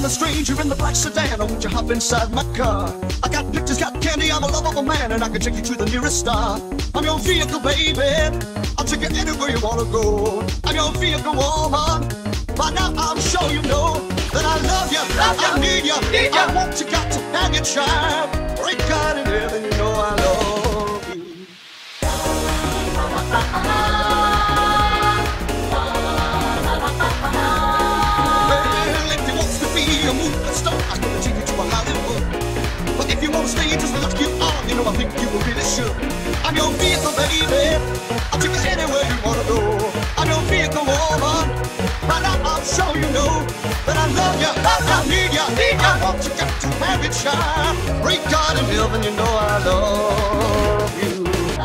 stranger in the black sedan. Won't you hop inside my car? I got pictures, got candy, I'm a lovable man, and I can take you to the nearest star. I'm your vehicle, baby. I'll take you anywhere you wanna go. I'm your vehicle, woman. By now I'm sure you know that I love you, I need you, I want you, got to have your child. Break God in heaven, you know I love you. Well, if you want to be a movie star, I can take you to a Hollywood. But if you want to stay just like you are, you know I think you really should. I'm your vehicle, baby. I'll take you anywhere you wanna go. I'm your vehicle, woman. By now I'm sure you know that I love you, I need you, I want you, got to have your child. Great God in heaven, you know I love you.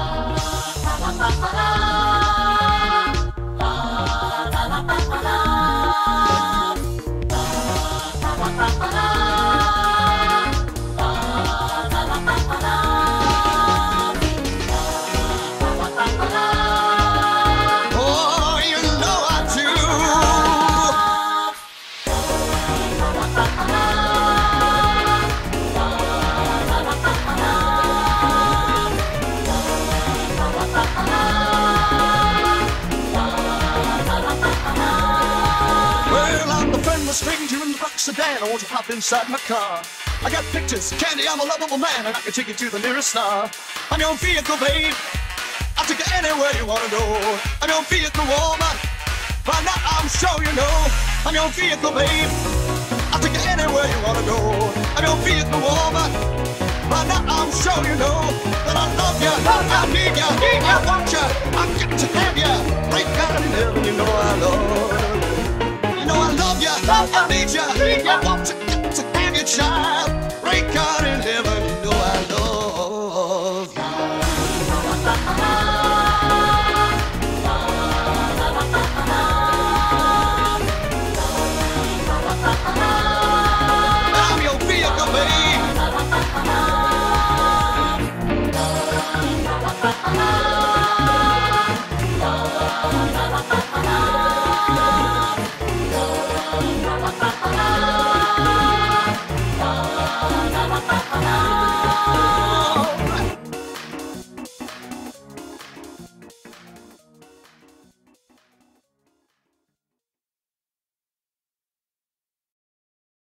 Stranger in the black sedan, I want you to hop inside my car. I got pictures, candy, I'm a lovable man, and I can take you to the nearest star. I'm your vehicle, babe. I'll take you anywhere you wanna go. I'm your vehicle, woman. By now I'm sure you know. I'm your vehicle, babe. I'll take you anywhere you wanna go. I'm your vehicle, woman. By now I'm sure you know that I love you, I need you, I want you, I've got to have you. Break God in heaven, you know I love you. You know I love you, I need you, I want you, got to have your child. Break God in heaven, you know I love you. I'm your vehicle, babe.